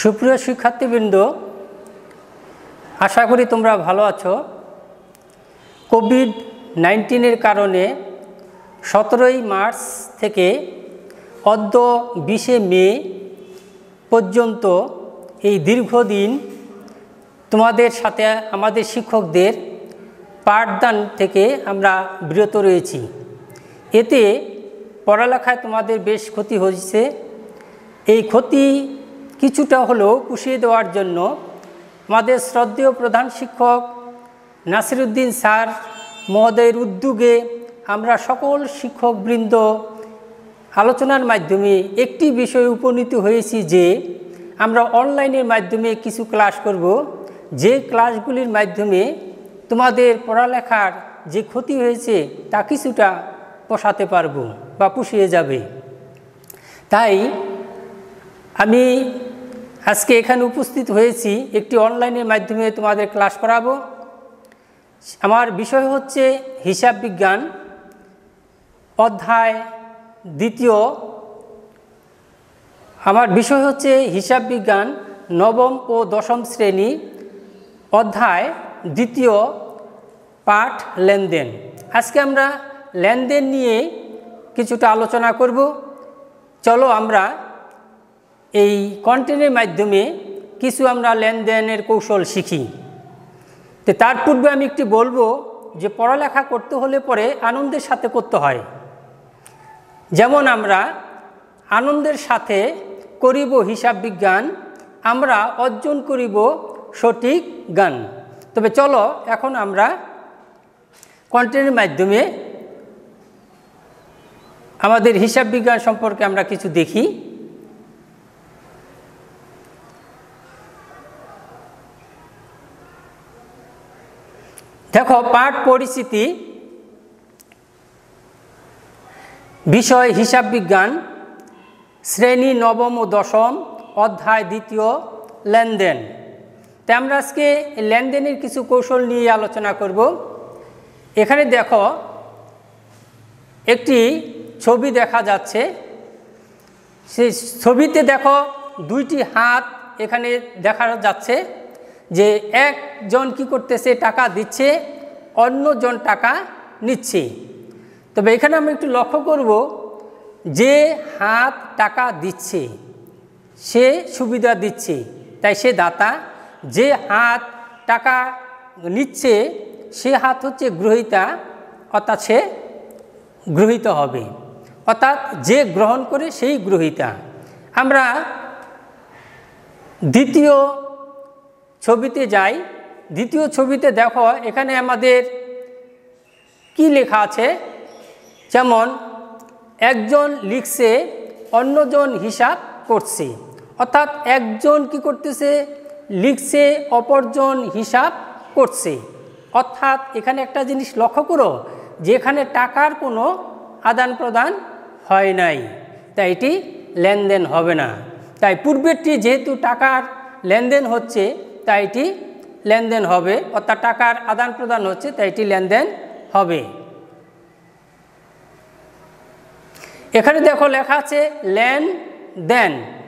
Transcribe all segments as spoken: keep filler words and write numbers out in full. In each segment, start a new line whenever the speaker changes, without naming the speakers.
সুপ্রিয় শিক্ষার্থীবৃন্দ, আশা করি তোমরা ভালো আছো। কোভিড নাইন্টিনের কারণে সতেরোই মার্চ থেকে অদ্য বিশে মে পর্যন্ত এই দীর্ঘদিন তোমাদের সাথে আমাদের শিক্ষকদের পাঠদান থেকে আমরা বিরত রয়েছি। এতে পড়ালেখায় তোমাদের বেশ ক্ষতি হয়েছে। এই ক্ষতি কিছুটা হলেও পুষিয়ে দেওয়ার জন্য আমাদের শ্রদ্ধেয় প্রধান শিক্ষক নাসিরউদ্দিন স্যার মহোদয়ের উদ্যোগে আমরা সকল শিক্ষকবৃন্দ আলোচনার মাধ্যমে একটি বিষয়ে উপনীত হয়েছি যে আমরা অনলাইনের মাধ্যমে কিছু ক্লাস করব, যে ক্লাসগুলির মাধ্যমে তোমাদের পড়ালেখার যে ক্ষতি হয়েছে তা কিছুটা পোষাতে পারব বা পুষিয়ে যাবে। তাই আমি আজকে এখানে উপস্থিত হয়েছি একটি অনলাইনের মাধ্যমে তোমাদের ক্লাস করাবো। আমার বিষয় হচ্ছে হিসাব বিজ্ঞান অধ্যায় দ্বিতীয়। আমার বিষয় হচ্ছে হিসাব বিজ্ঞান নবম ও দশম শ্রেণী অধ্যায় দ্বিতীয় পাঠ লেনদেন। আজকে আমরা লেনদেন নিয়ে কিছুটা আলোচনা করব। চলো আমরা এই কন্টেন্টের মাধ্যমে কিছু আমরা লেনদেনের কৌশল শিখি। তো তার পূর্বে আমি একটি বলবো যে পড়ালেখা করতে হলে পরে আনন্দের সাথে করতে হয়। যেমন আমরা আনন্দের সাথে করিব হিসাব বিজ্ঞান, আমরা অর্জন করিব সঠিক জ্ঞান। তবে চলো এখন আমরা কন্টেন্টের মাধ্যমে আমাদের হিসাব বিজ্ঞান সম্পর্কে আমরা কিছু দেখি। দেখো, পাঠ পরিচিতি, বিষয় হিসাব বিজ্ঞান, শ্রেণী নবম ও দশম, অধ্যায় দ্বিতীয় লেনদেন। তাই আমরা আজকে লেনদেনের কিছু কৌশল নিয়ে আলোচনা করব। এখানে দেখো একটি ছবি দেখা যাচ্ছে। সেই ছবিতে দেখো দুইটি হাত এখানে দেখা যাচ্ছে যে একজন কি করতেছে, টাকা দিচ্ছে, অন্যজন টাকা নিচ্ছে। তবে এখানে আমরা একটু লক্ষ্য করব যে হাত টাকা দিচ্ছে সে সুবিধা দিচ্ছে, তাই সে দাতা। যে হাত টাকা নিচ্ছে সে হাত হচ্ছে গ্রহীতা, অর্থাৎ সে গ্রহীত হবে, অর্থাৎ যে গ্রহণ করে সেই গ্রহীতা। আমরা দ্বিতীয় ছবিতে যাই। দ্বিতীয় ছবিতে দেখো এখানে আমাদের কি লেখা আছে, যেমন একজন লিখছে, অন্যজন হিসাব করছে, অর্থাৎ একজন কি করতেছে, লিখছে, অপরজন হিসাব করছে। অর্থাৎ এখানে একটা জিনিস লক্ষ্য করো যে এখানে টাকার কোনো আদান প্রদান হয় নাই, তাই এটি লেনদেন হবে না। তাই পূর্বেরটি যেহেতু টাকার লেনদেন হচ্ছে তাই এটি লেনদেন হবে, অর্থাৎ টাকার আদান প্রদান হচ্ছে তাই এটি লেনদেন হবে। এখানে দেখো লেখা আছে লেনদেন।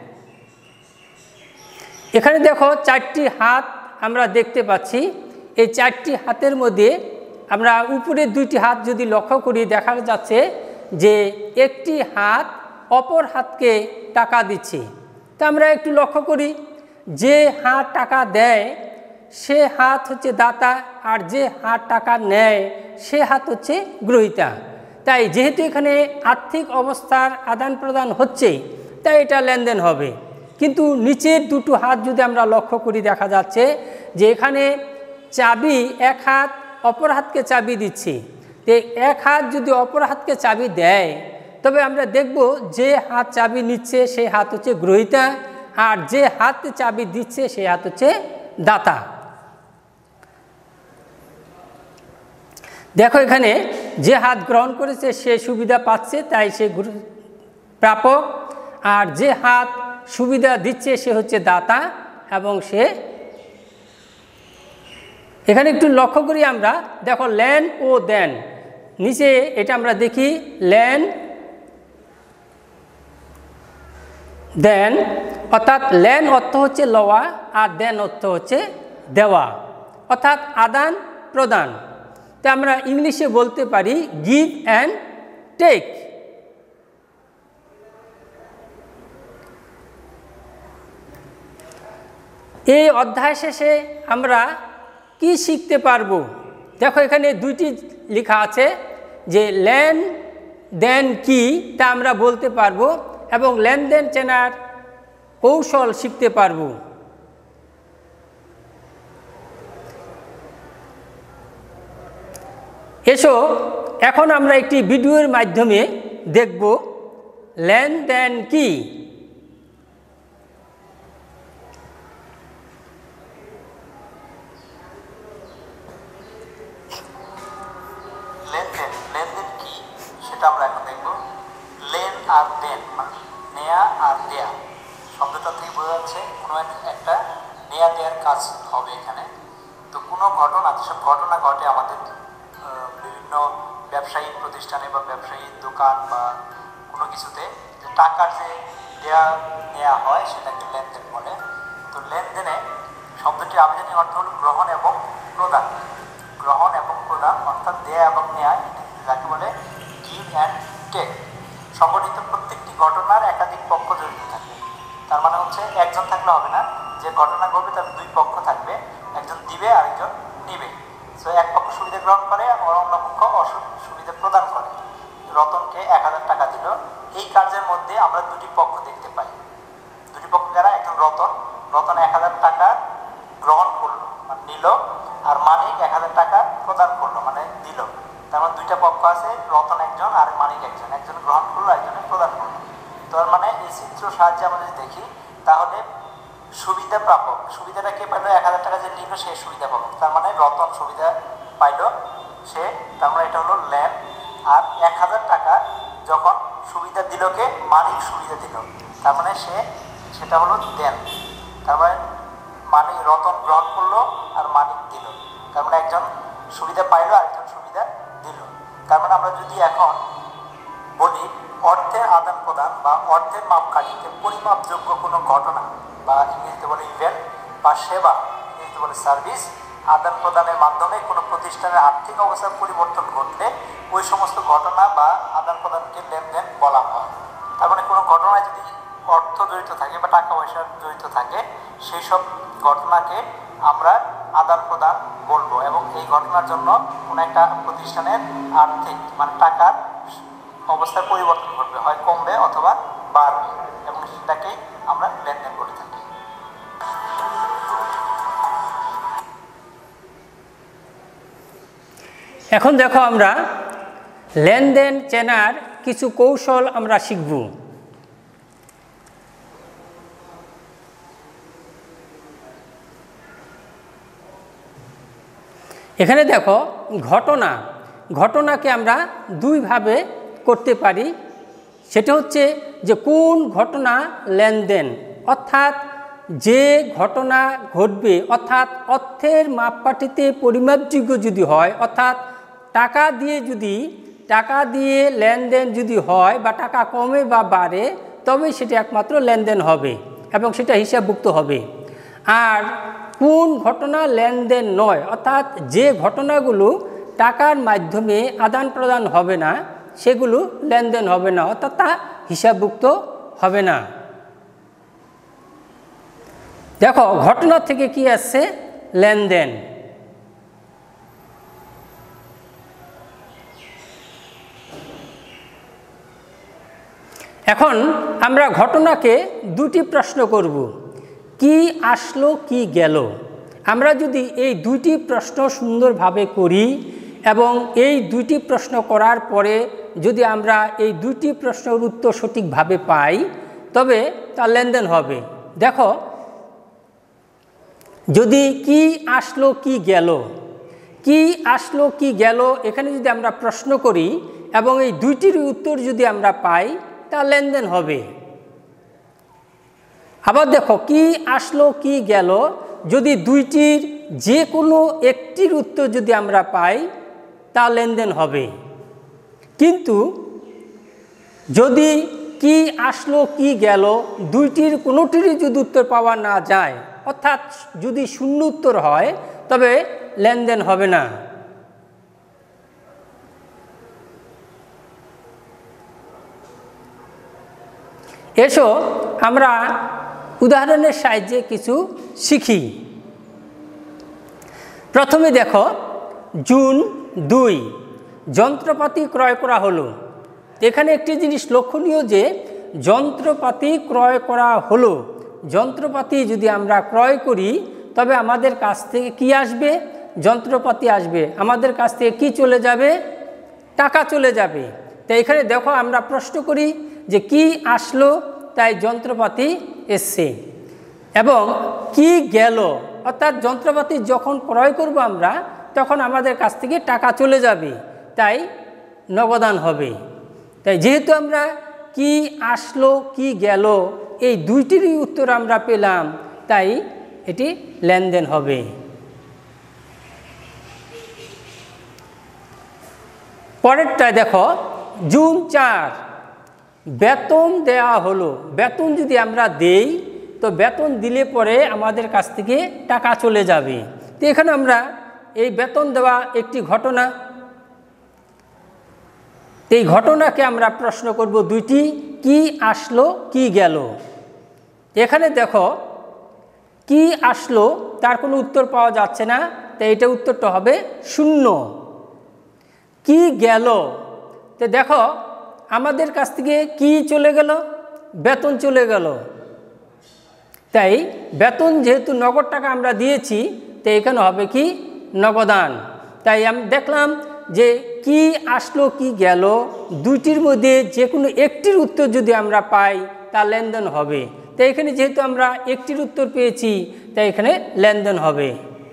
এখানে দেখো চারটি হাত আমরা দেখতে পাচ্ছি। এই চারটি হাতের মধ্যে আমরা উপরের দুইটি হাত যদি লক্ষ্য করি দেখা যাচ্ছে যে একটি হাত অপর হাতকে টাকা দিচ্ছে। তা আমরা একটু লক্ষ্য করি, যে হাত টাকা দেয় সে হাত হচ্ছে দাতা, আর যে হাত টাকা নেয় সে হাত হচ্ছে গ্রহীতা। তাই যেহেতু এখানে আর্থিক অবস্থার আদান প্রদান হচ্ছে তাই এটা লেনদেন হবে। কিন্তু নিচের দুটো হাত যদি আমরা লক্ষ্য করি দেখা যাচ্ছে যে এখানে চাবি এক হাত অপর হাতকে চাবি দিচ্ছে। তো এক হাত যদি অপর হাতকে চাবি দেয় তবে আমরা দেখব যে হাত চাবি নিচ্ছে সেই হাত হচ্ছে গ্রহীতা, আর যে হাত চাবি দিচ্ছে সেই হাত হচ্ছে দাতা। দেখো এখানে যে হাত গ্রহণ করেছে সে সুবিধা পাচ্ছে, তাই সে প্রাপক, আর যে হাত সুবিধা দিচ্ছে সে হচ্ছে দাতা এবং সে। এখানে একটু লক্ষ্য করি আমরা, দেখো লেন ও দেন, নিচে এটা আমরা দেখি লেন দেন অর্থাৎ লেন অর্থ হচ্ছে লওয়া আর দেন অর্থ হচ্ছে দেওয়া, অর্থাৎ আদান প্রদান। তো আমরা ইংলিশে বলতে পারি গিভ অ্যান্ড টেক। এই অধ্যায় শেষে আমরা কি শিখতে পারবো? দেখো এখানে দুইটি লেখা আছে যে লেন দেন কি, তা আমরা বলতে পারবো এবং লেনদেন চেনার কৌশল শিখতে পারবো। এসো এখন আমরা একটি ভিডিওর মাধ্যমে দেখব লেনদেন কি।
লেনদেন লেনদেন কি সেটা আমরা এখন দেখব। লেন আর দেন মানে নেয়া আর দেয়া, শব্দটা থেকে বোঝা যাচ্ছে কোনো একটা নেয়া দেওয়ার কাজ হবে এখানে। তো কোনো ঘটনা, যেসব ঘটনা ঘটে আমাদের বিভিন্ন ব্যবসায়িক প্রতিষ্ঠানে বা ব্যবসায়িক দোকান বা কোনো কিছুতে, যে টাকার যে দেয়া নেওয়া হয় সেটাকে লেনদেন বলে। তো লেনদেনে শব্দটির আবেদনী অর্থ হল গ্রহণ এবং প্রদান। গ্রহণ এবং প্রদান অর্থাৎ দেয়া এবং নেয়া, যাকে বলে গিভ অ্যান্ড টেক। সংগঠিত প্রত্যেকটি ঘটনার একাধিক পক্ষ জড়িত থাকে। তার মানে হচ্ছে একজন থাকলে হবে না, যে ঘটনা ঘটবে তার দুই পক্ষ থাকবে, একজন দিবে আরেকজন নিবে। সো এক পক্ষ সুবিধা গ্রহণ করে আর অন্য পক্ষ অসুবিধা প্রদান করে। রতনকে এক হাজার টাকা দিল, এই কার্যের মধ্যে আমরা দুটি পক্ষ দেখতে পাই। দুটি পক্ষ যারা, একজন রতন, রতন এক হাজার টাকা গ্রহণ করলো মানে নিল, আর মানিক এক হাজার টাকা প্রদান করলো মানে দিল। তার মানে দুইটা পক্ষ আছে, রতন একজন আর মানিক একজন, একজন গ্রহণ করলো একজনে প্রদান করলো। তার মানে এই চিত্র সাহায্যে আমরা যদি দেখি তাহলে সুবিধা প্রাপক, সুবিধাটা কে পাইলো? এক হাজার টাকা যে নিল সে সুবিধা পাবো, তার মানে রতন সুবিধা পাইল সে, তার মানে এটা হলো লেন। আর এক হাজার টাকা যখন সুবিধা দিল কে? মানিক সুবিধা দিল, তার মানে সে সেটা হলো দেন। তার মানে মানিক রতন গ্রহণ করলো আর মানিক দিল, তার মানে একজন সুবিধা পাইলো আর একজন সুবিধা দিল। তার মানে আমরা যদি এখন বলি অর্থের আদান প্রদান বা অর্থের মাপকাঠিতে পরিমাপযোগ্য কোনো ঘটনা বা ইংরেজিতে বলে ইভেন্ট বা সেবা, ইংরেজিতে বলে সার্ভিস, আদান প্রদানের মাধ্যমে কোনো প্রতিষ্ঠানের আর্থিক অবস্থার পরিবর্তন ঘটলে ওই সমস্ত ঘটনা বা আদান প্রদানকে লেনদেন বলা হয়। তার মানে কোনো ঘটনায় যদি অর্থ জড়িত থাকে বা টাকা পয়সা জড়িত থাকে, সেই সব ঘটনাকে আমরা আদান প্রদান বলবো। এবং এই ঘটনার জন্য কোনো একটা প্রতিষ্ঠানের আর্থিক মানে টাকার অবস্থার পরিবর্তন ঘটবে, হয় কমবে অথবা বাড়বে, এবং সেটাকেই আমরা লেনদেন বলে থাকি।
এখন দেখো আমরা লেনদেন চেনার কিছু কৌশল আমরা শিখব। এখানে দেখো ঘটনা, ঘটনাকে আমরা দুইভাবে করতে পারি। সেটা হচ্ছে যে কোন ঘটনা লেনদেন, অর্থাৎ যে ঘটনা ঘটবে, অর্থাৎ অর্থের মাপকাঠিতে পরিমাপযোগ্য যদি হয়, অর্থাৎ টাকা দিয়ে যদি টাকা দিয়ে লেনদেন যদি হয় বা টাকা কমে বা বাড়ে, তবে সেটা একমাত্র লেনদেন হবে এবং সেটা হিসাবভুক্ত হবে। আর কোন ঘটনা লেনদেন নয়, অর্থাৎ যে ঘটনাগুলো টাকার মাধ্যমে আদান প্রদান হবে না, সেগুলো লেনদেন হবে না, অর্থাৎ তা হিসাবভুক্ত হবে না। দেখো ঘটনা থেকে কি আসছে? লেনদেন। এখন আমরা ঘটনাকে দুটি প্রশ্ন করব, কি আসলো কি গেল। আমরা যদি এই দুইটি প্রশ্ন সুন্দরভাবে করি এবং এই দুইটি প্রশ্ন করার পরে যদি আমরা এই দুইটি প্রশ্নের উত্তর সঠিকভাবে পাই, তবে তা লেনদেন হবে। দেখো যদি কি আসলো কি গেল, কি আসলো কি গেল এখানে যদি আমরা প্রশ্ন করি এবং এই দুইটির উত্তর যদি আমরা পাই, তা লেনদেন হবে। আবার দেখো কি আসলো কি গেল, যদি দুইটির যে কোনো একটির উত্তর যদি আমরা পাই, তা লেনদেন হবে। কিন্তু যদি কি আসলো কি গেল দুইটির কোনোটিরই যদি উত্তর পাওয়া না যায়, অর্থাৎ যদি শূন্য উত্তর হয় তবে লেনদেন হবে না। এসো আমরা উদাহরণের সাহায্যে কিছু শিখি। প্রথমে দেখো, জুন দুই যন্ত্রপাতি ক্রয় করা হলো। এখানে একটি জিনিস লক্ষণীয় যে যন্ত্রপাতি ক্রয় করা হলো, যন্ত্রপাতি যদি আমরা ক্রয় করি তবে আমাদের কাছ থেকে কি আসবে? যন্ত্রপাতি আসবে। আমাদের কাছ থেকে কি চলে যাবে? টাকা চলে যাবে। তো এখানে দেখো আমরা প্রশ্ন করি যে কি আসলো, তাই যন্ত্রপাতি এসছে, এবং কি গেল, অর্থাৎ যন্ত্রপাতি যখন ক্রয় করব আমরা তখন আমাদের কাছ থেকে টাকা চলে যাবে, তাই নগদান হবে। তাই যেহেতু আমরা কি আসলো কি গেল এই দুইটিরই উত্তর আমরা পেলাম, তাই এটি লেনদেন হবে। পরেরটা দেখো, জুন চার বেতন দেয়া হলো। বেতন যদি আমরা দেই তো বেতন দিলে পরে আমাদের কাছ থেকে টাকা চলে যাবে। তো এখানে আমরা এই বেতন দেওয়া একটি ঘটনা, এই ঘটনাকে আমরা প্রশ্ন করব দুইটি, কি আসলো কি গেল। এখানে দেখো কি আসলো তার কোনো উত্তর পাওয়া যাচ্ছে না, তাই এটা উত্তরটা হবে শূন্য। কি গেল, তো দেখো আমাদের কাছ থেকে কি চলে গেল? বেতন চলে গেল। তাই বেতন যেহেতু নগদ টাকা আমরা দিয়েছি, তো এখানে হবে কি? নগদান। তাই আমি দেখলাম যে কি আসলো কি গেল দুইটির মধ্যে যে কোনো একটির উত্তর যদি আমরা পাই তা লেনদেন হবে। তাই এখানে যেহেতু আমরা একটির উত্তর পেয়েছি, তাই এখানে লেনদেন হবে।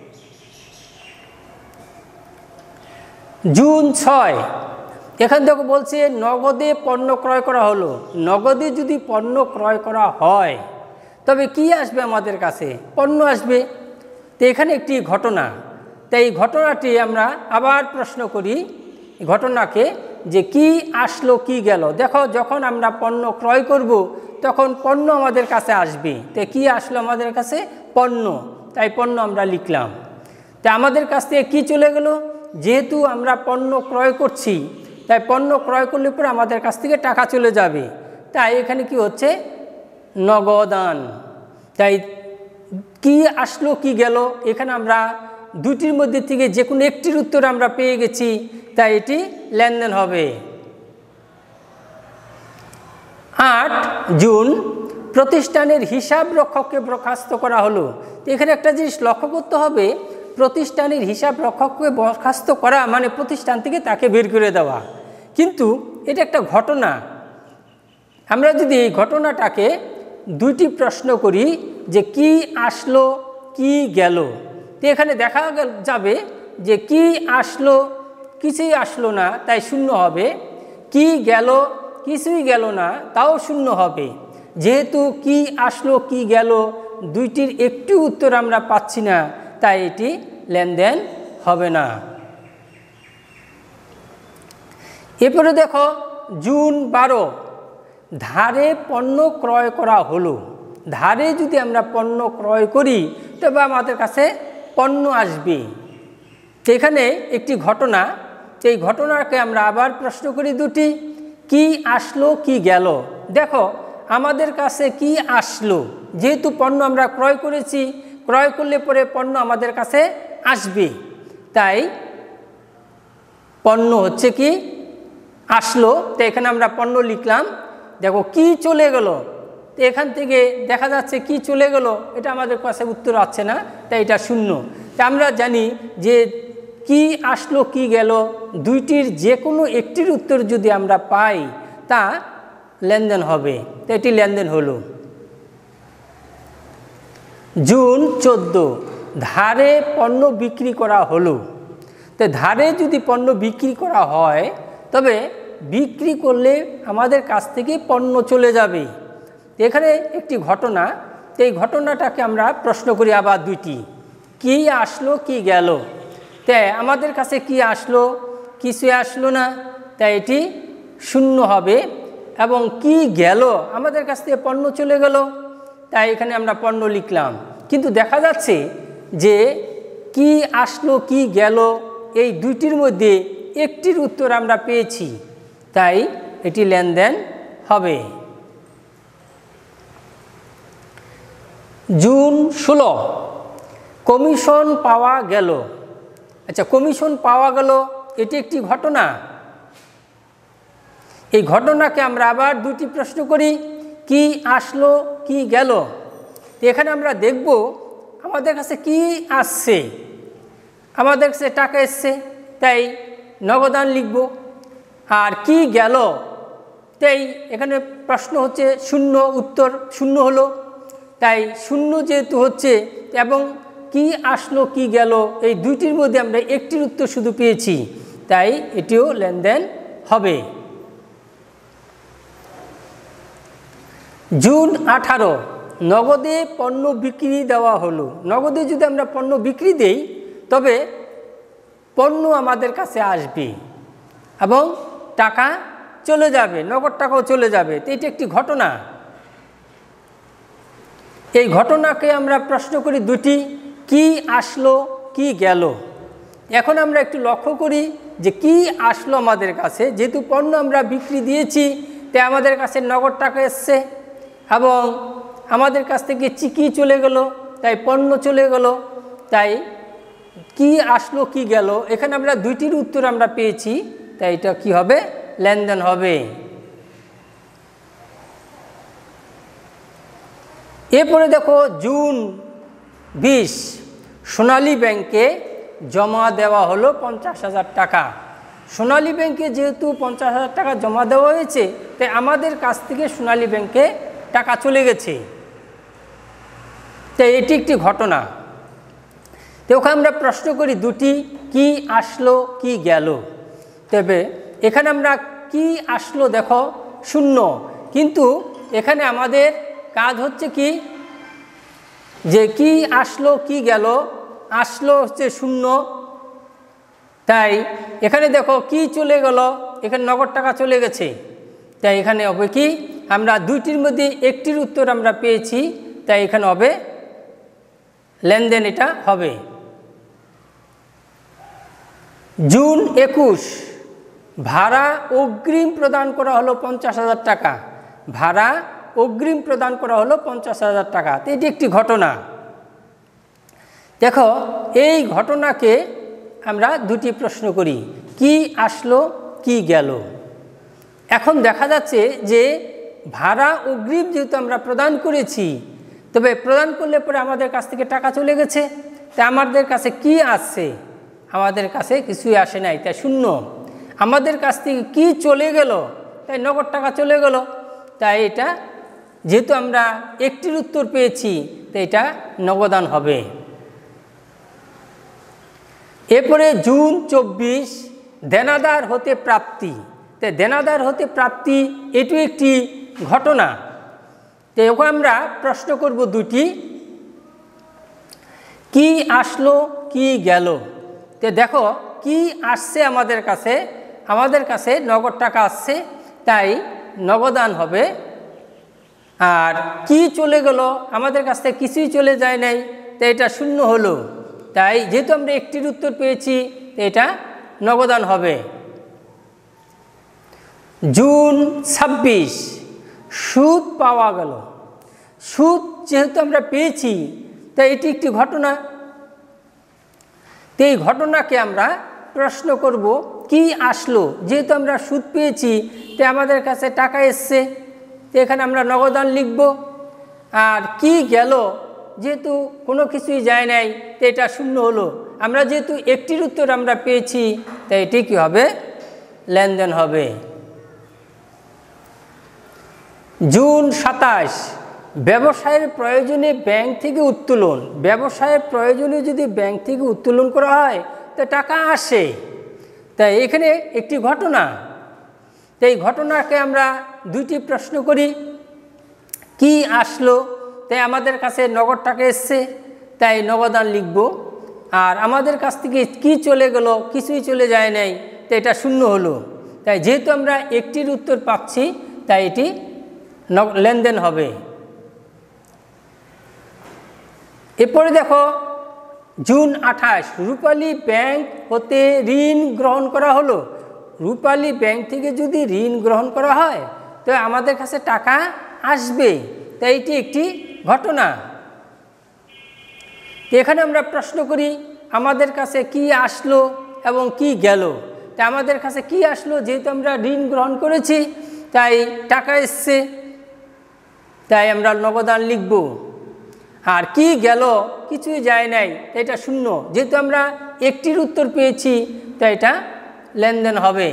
জুন ছয় এখানে দেখো বলছে নগদে পণ্য ক্রয় করা হলো। নগদে যদি পণ্য ক্রয় করা হয় তবে কি আসবে আমাদের কাছে? পণ্য আসবে। তো এখানে একটি ঘটনা, তাই এই ঘটনাটি আমরা আবার প্রশ্ন করি ঘটনাকে যে কি আসলো কি গেল। দেখো যখন আমরা পণ্য ক্রয় করব তখন পণ্য আমাদের কাছে আসবে। তো কি আসলো আমাদের কাছে? পণ্য। তাই পণ্য আমরা লিখলাম। তাই আমাদের কাছ থেকে কি চলে গেল? যেহেতু আমরা পণ্য ক্রয় করছি, তাই পণ্য ক্রয় করলে পরে আমাদের কাছ থেকে টাকা চলে যাবে। তাই এখানে কি হচ্ছে? নগদান। তাই কি আসলো কি গেল এখানে আমরা দুইটির মধ্যে থেকে যে কোনো একটির উত্তর আমরা পেয়ে গেছি, তাই এটি লেনদেন হবে। আট জুন প্রতিষ্ঠানের হিসাব রক্ষককে বরখাস্ত করা হলো। এখানে একটা জিনিস লক্ষ্য করতে হবে, প্রতিষ্ঠানের হিসাব রক্ষককে বরখাস্ত করা মানে প্রতিষ্ঠান থেকে তাকে বের করে দেওয়া, কিন্তু এটা একটা ঘটনা। আমরা যদি এই ঘটনাটাকে দুইটি প্রশ্ন করি যে কি আসলো কি গেল, তো এখানে দেখা যাবে যে কি আসলো কিছুই আসলো না, তাই শূন্য হবে। কি গেল কিছুই গেল না, তাও শূন্য হবে। যেহেতু কি আসলো কি গেল দুইটির একটি উত্তর আমরা পাচ্ছি না, তাই এটি লেনদেন হবে না। এরপরে দেখো জুন বারো ধারে পণ্য ক্রয় করা হলো। ধারে যদি আমরা পণ্য ক্রয় করি তবে আমাদের কাছে পণ্য আসবে। এখানে একটি ঘটনা, সেই ঘটনাকে আমরা আবার প্রশ্ন করি দুটি, কি আসলো কি গেল। দেখো আমাদের কাছে কি আসলো, যেহেতু পণ্য আমরা ক্রয় করেছি, ক্রয় করলে পরে পণ্য আমাদের কাছে আসবে, তাই পণ্য হচ্ছে কি আসলো। তো এখানে আমরা পণ্য লিখলাম। দেখো কি চলে গেল, তো এখান থেকে দেখা যাচ্ছে কি চলে গেল এটা আমাদের কাছে উত্তর আসছে না, তাই এটা শূন্য। তা আমরা জানি যে কি আসলো কি গেল দুইটির যে কোনো একটির উত্তর যদি আমরা পাই তা লেনদেন হবে, তো এটি লেনদেন হলো। জুন চোদ্দ ধারে পণ্য বিক্রি করা হলো। তো ধারে যদি পণ্য বিক্রি করা হয় তবে বিক্রি করলে আমাদের কাছ থেকে পণ্য চলে যাবে। এখানে একটি ঘটনা, এই ঘটনাটাকে আমরা প্রশ্ন করি আবার দুইটি, কি আসলো কি গেল। তাই আমাদের কাছে কি আসলো, কিছু আসলো না, তাই এটি শূন্য হবে। এবং কি গেল, আমাদের কাছ থেকে পণ্য চলে গেল, তাই এখানে আমরা পণ্য লিখলাম। কিন্তু দেখা যাচ্ছে যে কি আসলো কি গেল এই দুইটির মধ্যে একটির উত্তর আমরা পেয়েছি, তাই এটি লেনদেন হবে। জুন ষোলো, কমিশন পাওয়া গেল। আচ্ছা, কমিশন পাওয়া গেল এটি একটি ঘটনা। এই ঘটনাকে আমরা আবার দুটি প্রশ্ন করি, কি আসলো কি গেল। এখানে আমরা দেখব আমাদের কাছে কি আসছে, আমাদের কাছে টাকা এসছে, তাই নগদান লিখব। আর কি গেল, তাই এখানে প্রশ্ন হচ্ছে শূন্য, উত্তর শূন্য হলো, তাই শূন্য যেহেতু হচ্ছে এবং কি আসলো কি গেল এই দুইটির মধ্যে আমরা একটির উত্তর শুধু পেয়েছি, তাই এটিও লেনদেন হবে। জুন আঠারো, নগদে পণ্য বিক্রি দেওয়া হলো। নগদে যদি আমরা পণ্য বিক্রি দেই তবে পণ্য আমাদের কাছে আসবে এবং টাকা চলে যাবে, নগদ টাকাও চলে যাবে, তো এটি একটি ঘটনা। এই ঘটনাকে আমরা প্রশ্ন করি দুটি, কি আসলো কি গেল। এখন আমরা একটু লক্ষ্য করি যে কি আসলো আমাদের কাছে, যেহেতু পণ্য আমরা বিক্রি দিয়েছি তাই আমাদের কাছে নগদ টাকা এসছে এবং আমাদের কাছ থেকে চিকি চলে গেল, তাই পণ্য চলে গেল, তাই কি আসলো কি গেল এখানে আমরা দুইটির উত্তর আমরা পেয়েছি, তাই এটা কি হবে, লেনদেন হবে। এরপরে দেখো জুন বিশ, সোনালী ব্যাংকে জমা দেওয়া হলো পঞ্চাশ হাজার টাকা। সোনালী ব্যাংকে যেহেতু পঞ্চাশ হাজার টাকা জমা দেওয়া হয়েছে তাই আমাদের কাছ থেকে সোনালী ব্যাংকে টাকা চলে গেছে, তাই এটি একটি ঘটনা। তো ওখানে আমরা প্রশ্ন করি দুটি, কি আসলো কি গেল। তবে এখানে আমরা কি আসলো দেখো শূন্য, কিন্তু এখানে আমাদের কাজ হচ্ছে কি, যে কি আসলো কি গেল, আসলো হচ্ছে শূন্য, তাই এখানে দেখো কি চলে গেল, এখানে নগদ টাকা চলে গেছে, তাই এখানে হবে কি, আমরা দুইটির মধ্যে একটির উত্তর আমরা পেয়েছি, তাই এখানে হবে লেনদেন, এটা হবে। জুন একুশ, ভাড়া অগ্রিম প্রদান করা হলো পঞ্চাশ হাজার টাকা। ভাড়া অগ্রিম প্রদান করা হলো পঞ্চাশ হাজার টাকা, তো এটি একটি ঘটনা। দেখো এই ঘটনাকে আমরা দুটি প্রশ্ন করি, কি আসলো কি গেল। এখন দেখা যাচ্ছে যে ভাড়া অগ্রিম যেহেতু আমরা প্রদান করেছি, তবে প্রদান করলে পরে আমাদের কাছ থেকে টাকা চলে গেছে, তাই আমাদের কাছে কি আসছে, আমাদের কাছে কিছুই আসে নাই, তাই শূন্য। আমাদের কাছ থেকে কি চলে গেল, তাই নগদ টাকা চলে গেল, তাই এটা যেহেতু আমরা একটির উত্তর পেয়েছি তাই এটা নগদান হবে। এরপরে জুন চব্বিশ, দেনাদার হতে প্রাপ্তি। তাই দেনাদার হতে প্রাপ্তি এটি একটি ঘটনা। তো ওখানে আমরা প্রশ্ন করব দুটি, কি আসলো কি গেল। তো দেখো কি আসছে আমাদের কাছে, আমাদের কাছে নগদ টাকা আসছে, তাই নগদান হবে। আর কি চলে গেল, আমাদের কাছ থেকে কিছুই চলে যায় নাই, তাই এটা শূন্য হলো, তাই যেহেতু আমরা একটির উত্তর পেয়েছি এটা নগদান হবে। জুন ছাব্বিশ, সুদ পাওয়া গেল। সুদ যেহেতু আমরা পেয়েছি তাই এটি একটি ঘটনা। তো এই ঘটনাকে আমরা প্রশ্ন করব, কি আসলো, যেহেতু আমরা সুদ পেয়েছি তাই আমাদের কাছে টাকা এসছে, তো এখানে আমরা নগদান লিখব। আর কি গেল, যেহেতু কোনো কিছুই যায় নাই তো এটা শূন্য হলো, আমরা যেহেতু একটির উত্তর আমরা পেয়েছি তাই এটি কী হবে, লেনদেন হবে। জুন সাতাশ, ব্যবসায়ের প্রয়োজনে ব্যাংক থেকে উত্তোলন। ব্যবসায়ের প্রয়োজনে যদি ব্যাংক থেকে উত্তোলন করা হয় তো টাকা আসে, তাই এখানে একটি ঘটনা। তো এই ঘটনাকে আমরা দুইটি প্রশ্ন করি, কি আসলো, তাই আমাদের কাছে নগদ টাকা এসছে তাই নগদান লিখব। আর আমাদের কাছ থেকে কি চলে গেল, কিছুই চলে যায় নাই, তো এটা শূন্য হলো, তাই যেহেতু আমরা একটির উত্তর পাচ্ছি তাই এটি লেনদেন হবে। এরপরে দেখো জুন আঠাশ, রূপালী ব্যাংক হতে ঋণ গ্রহণ করা হলো। রূপালী ব্যাংক থেকে যদি ঋণ গ্রহণ করা হয় তো আমাদের কাছে টাকা আসবে, তাই এটি একটি ঘটনা। এখানে আমরা প্রশ্ন করি আমাদের কাছে কি আসলো এবং কি গেল। তাই আমাদের কাছে কি আসলো, যেহেতু আমরা ঋণ গ্রহণ করেছি তাই টাকা এসছে, তাই আমরা নগদান লিখব। আর কি গেল, কিছুই যায় নাই, এটা শূন্য। যেহেতু আমরা একটির উত্তর পেয়েছি তাই এটা লেনদেন হবে।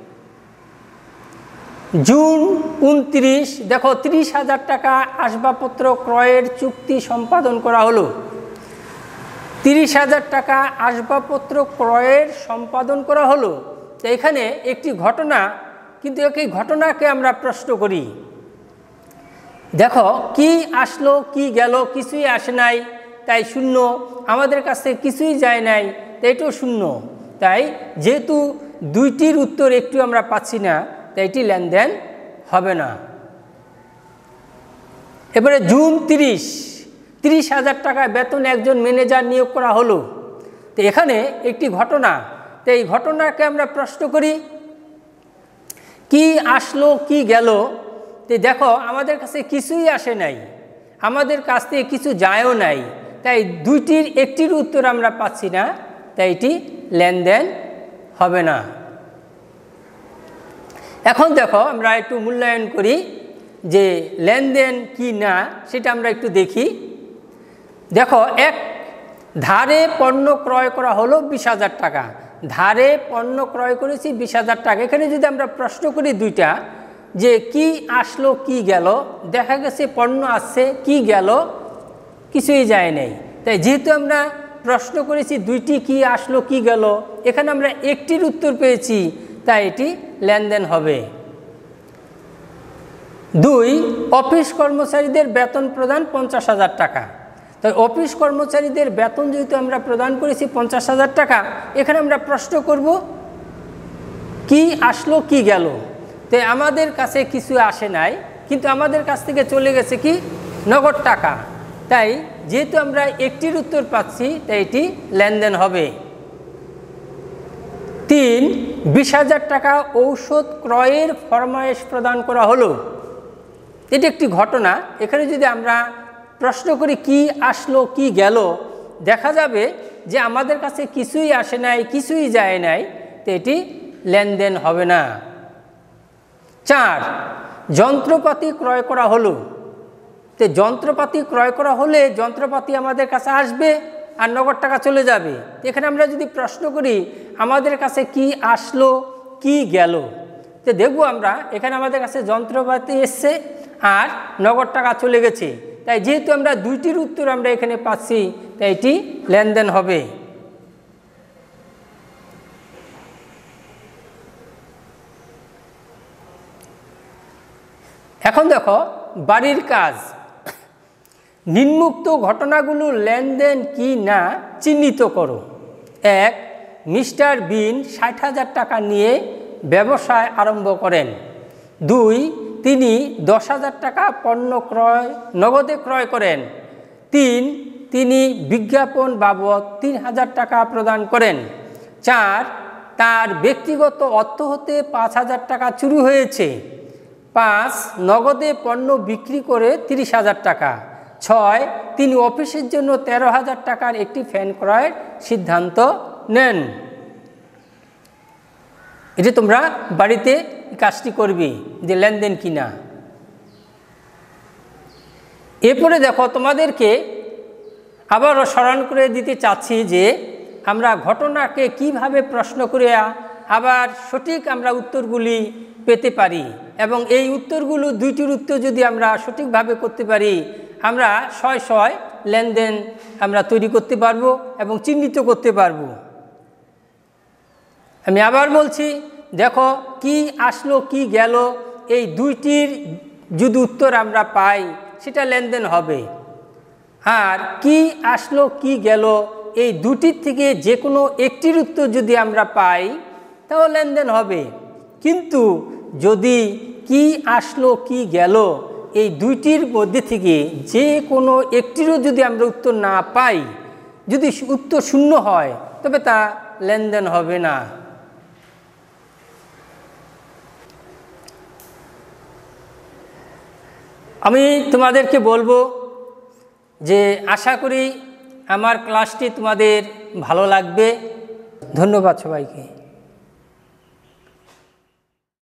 জুন উনত্রিশ, দেখো ত্রিশ হাজার টাকা আসবাবপত্র ক্রয়ের চুক্তি সম্পাদন করা হলো। তিরিশ হাজার টাকা আসবাবপত্র ক্রয়ের সম্পাদন করা হলো। তো এখানে একটি ঘটনা, কিন্তু এই ঘটনাকে আমরা প্রশ্ন করি। দেখো কি আসলো কি গেল, কিছুই আসে নাই তাই শূন্য, আমাদের কাছে কিছুই যায় নাই তাই এটাও শূন্য। তাই যেহেতু দুইটির উত্তর একটু আমরা পাচ্ছি না তাই এটি লেনদেন হবে না। এবারে জুন তিরিশ, তিরিশ হাজার টাকা বেতন একজন ম্যানেজার নিয়োগ করা হলো। তো এখানে একটি ঘটনা, তো এই ঘটনাকে আমরা প্রশ্ন করি কি আসলো কি গেল। তো দেখো আমাদের কাছে কিছুই আসে নাই, আমাদের কাছ থেকে কিছু যায়ও নাই, তাই দুইটির একটির উত্তর আমরা পাচ্ছি না, তাই এটি লেনদেন হবে না। এখন দেখো আমরা একটু মূল্যায়ন করি যে লেনদেন কি না সেটা আমরা একটু দেখি। দেখো এক ধারে পণ্য ক্রয় করা হলো বিশ হাজার টাকা, ধারে পণ্য ক্রয় করেছি বিশ হাজার টাকা। এখানে যদি আমরা প্রশ্ন করি দুইটা যে কি আসলো কি গেল, দেখা গেছে পণ্য আসছে, কি গেল কিছুই যায় নাই। তাই যেহেতু আমরা প্রশ্ন করেছি দুইটি কি আসলো কি গেল, এখানে আমরা একটির উত্তর পেয়েছি তাই এটি লেনদেন হবে। দুই অফিস কর্মচারীদের বেতন প্রদান পঞ্চাশ হাজার টাকা। তাই অফিস কর্মচারীদের বেতন যেহেতু আমরা প্রদান করেছি পঞ্চাশ হাজার টাকা, এখানে আমরা প্রশ্ন করব কি আসলো কি গেল। তাই আমাদের কাছে কিছু আসে নাই, কিন্তু আমাদের কাছ থেকে চলে গেছে কি নগদ টাকা। তাই যেহেতু আমরা একটির উত্তর পাচ্ছি তাই এটি লেনদেন হবে। তিন বিশ হাজার টাকা ঔষধ ক্রয়ের ফরমায়েশ প্রদান করা হলো। এটি একটি ঘটনা। এখানে যদি আমরা প্রশ্ন করি কি আসলো কি গেল, দেখা যাবে যে আমাদের কাছে কিছুই আসে নাই কিছুই যায় নাই, তো এটি লেনদেন হবে না। চার যন্ত্রপাতি ক্রয় করা হলো। তো যন্ত্রপাতি ক্রয় করা হলে যন্ত্রপাতি আমাদের কাছে আসবে আর নগদ টাকা চলে যাবে। এখানে আমরা যদি প্রশ্ন করি আমাদের কাছে কি আসলো কি গেল, তো দেখব আমরা এখানে আমাদের কাছে যন্ত্রপাতি এসছে আর নগদ টাকা চলে গেছে। তাই যেহেতু আমরা দুইটির উত্তর আমরা এখানে পাচ্ছি তাই এটি লেনদেন হবে। এখন দেখো বাড়ির কাজ। নিম্নোক্ত ঘটনাগুলো লেনদেন কি না চিহ্নিত করো। এক মিস্টার বিন ষাট হাজার টাকা নিয়ে ব্যবসায় আরম্ভ করেন। দুই তিনি দশ হাজার টাকা পণ্য ক্রয় নগদে ক্রয় করেন। তিন তিনি বিজ্ঞাপন বাবদ তিন হাজার টাকা প্রদান করেন। চার তার ব্যক্তিগত অর্থ হতে পাঁচ হাজার টাকা চুরি হয়েছে। পাঁচ নগদে পণ্য বিক্রি করে তিরিশ হাজার টাকা। ছয় তিনি অফিসের জন্য তেরো হাজার টাকার একটি ফ্যান ক্রয়ের সিদ্ধান্ত নেন। এটি তোমরা বাড়িতে কাজটি করবে যে লেনদেন কিনা। এরপরে দেখো তোমাদেরকে আবারও স্মরণ করে দিতে চাচ্ছি যে আমরা ঘটনাকে কিভাবে প্রশ্ন করে আবার সঠিক আমরা উত্তরগুলি পেতে পারি, এবং এই উত্তরগুলো দুইটির উত্তর যদি আমরা সঠিকভাবে করতে পারি আমরা শয় শয় লেনদেন আমরা তৈরি করতে পারবো এবং চিহ্নিত করতে পারবো। আমি আবার বলছি, দেখো কি আসলো কি গেল এই দুইটির যদি উত্তর আমরা পাই সেটা লেনদেন হবে। আর কি আসলো কি গেল এই দুটির থেকে যে কোনো একটির উত্তর যদি আমরা পাই তাও লেনদেন হবে। কিন্তু যদি কি আসলো কি গেল, এই দুইটির মধ্যে থেকে যে কোনো একটিরও যদি আমরা উত্তর না পাই, যদি উত্তর শূন্য হয়, তবে তা লেনদেন হবে না। আমি তোমাদেরকে বলবো যে আশা করি আমার ক্লাসটি তোমাদের ভালো লাগবে। ধন্যবাদ সবাইকে।